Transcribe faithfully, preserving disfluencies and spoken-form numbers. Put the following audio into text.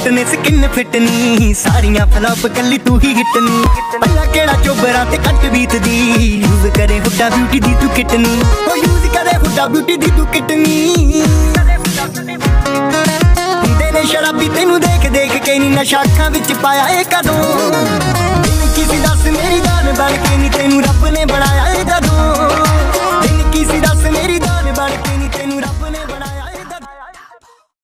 suit ने skin fit नी सारियां flop कली तू ही हिट नी पहला केड़ा चोबरा ते कट बीत दी यूज करे हुड्डा ब्यूटी दी तू किट नी ओ यूज करे हुड्डा ब्यूटी दी तू किट नी तेरे शराबी तेनू देख देख के नी नशा अखां विच पाया ए कदों किसी दस मेरी जान बन के नी